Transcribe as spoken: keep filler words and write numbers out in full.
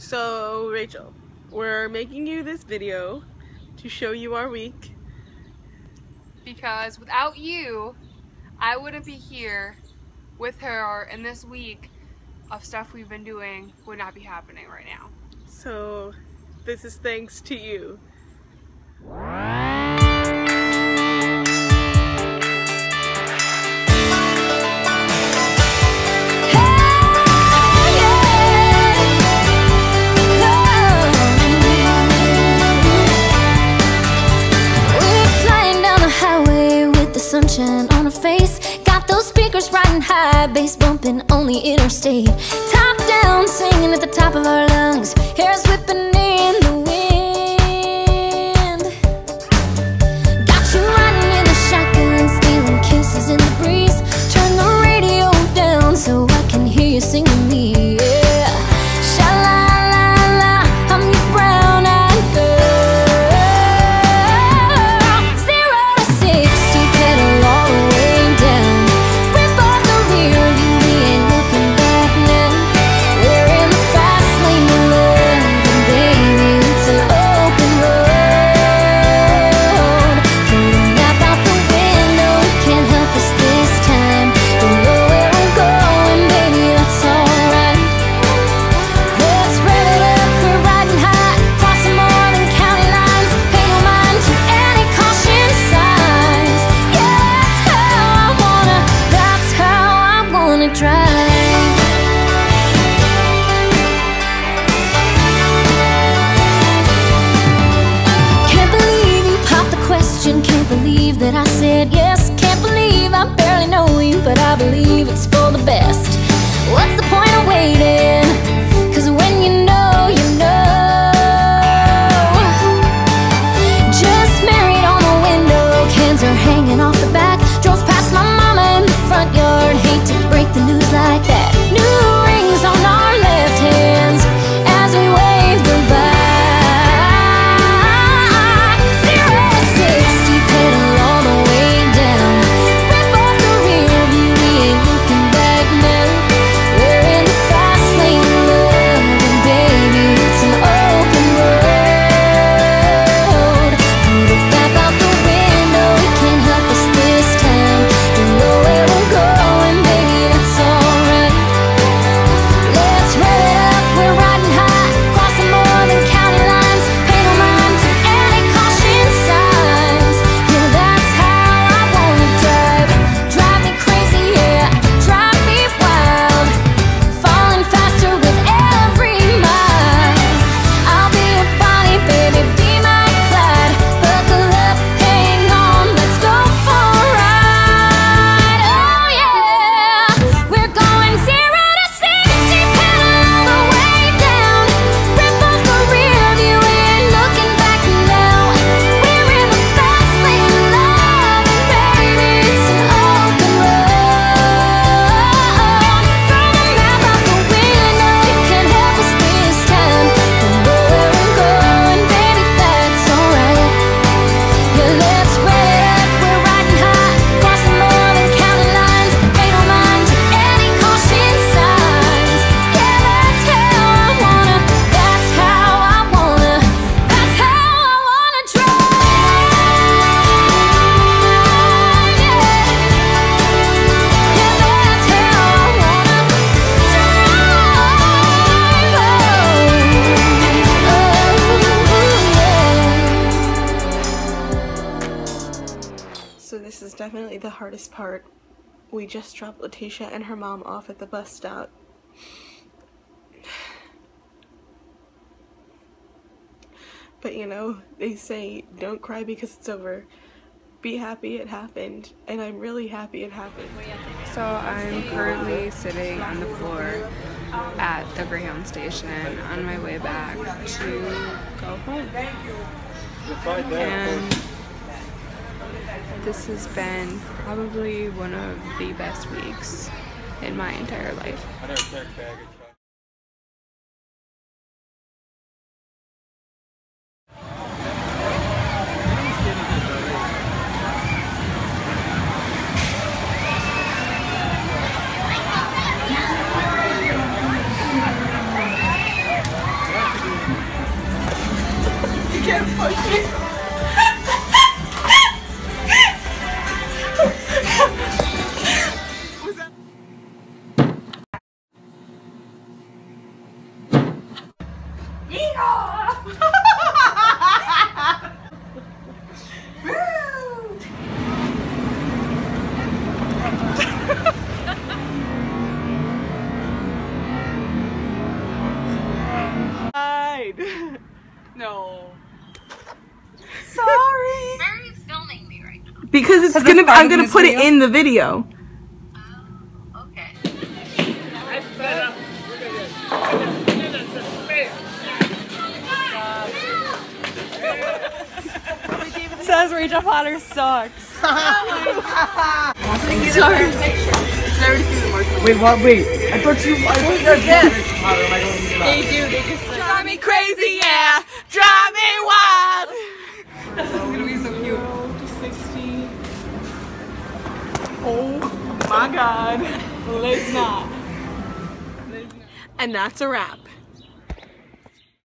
So Rachel, we're making you this video to show you our week. Because without you, I wouldn't be here with her, and this week of stuff we've been doing would not be happening right now. So this is thanks to you. Sunshine on her face, got those speakers riding high, bass bumping on the interstate. Top down, singing at the top of our lungs, hair's whipping in the wind. Got you riding in the shotgun, stealing kisses in the breeze. Turn the radio down so I can hear you sing to me. Yeah, sha-la-la-la, I'm your brown-eyed girl. Zero to sixty, pedal all the way down. Rip off the rear view, we ain't looking back now. We're in the fast lane of love, and baby, it's an open road. Throw the map out the window, can't help us this time. Don't know where we're going, baby, that's alright. Let's rev it up, we're riding high, crossing more than county lines. Pay no mind to any caution signs. Yeah, that's how I wanna, that's how I wanna drive. Can't believe you popped the question, can't believe that I said yes. Can't believe I barely know you, but I believe it's for the best. What's the point of waiting? Cause when you know, you know. Just married on the window, cans are hanging off the back. Drove past my mama in the front yard, hate to break the news like that. New rings on our left hands as we wave goodbye. Zero to sixty, pedal all the way down. Rip off the rear view, we ain't looking back now. We're in the fast lane of love, and baby, it's an open road. Throw the map out the window, we can't help us this time. Don't know where we're going, baby, that's alright. Let's rev it up, we're riding high, crossing more than county lines. Pay no mind to any caution signs. Yeah, that's how I wanna drive. Drive me crazy, yeah, drive me wild. Falling faster with every mile. I'll be your Bonnie, baby, be my Clyde. Buckle up, hang on, let's go for a ride. Oh yeah, we're going zero to sixty, pedal all the way down. Rip off the rear view, we ain't looking back now. We're in the fast lane of love, and baby, it's an open road. Throw the map out the window, you can't help us this time. Don't know where we're going, baby, that's alright. Yeah, let's rev it up, we're riding high, crossing more than county lines. Pay no mind to any caution signs. Yeah, that's how I wanna, that's how I wanna, that's how I wanna drive. Yeah, yeah, that's how I wanna drive. So this is definitely the hardest part. We just dropped Letitia and her mom off at the bus stop. But you know, they say don't cry because it's over. Be happy it happened, and I'm really happy it happened. So I'm currently sitting on the floor at the Greyhound station on my way back to go home. And this has been probably one of the best weeks in my entire life. can't push it. Was that? No. Sorry. Why are you filming me right now? Because it's gonna. I'm gonna put it in the video. Oh, okay. Says Rachel Potter sucks. Sorry. Wait, what? Wait. I thought you. I thought you guys did this. They do. They just like, Drive me crazy, yeah. Drive me wild. this is gonna be so cute. sixty. Oh my God. Let's not. And that's a wrap.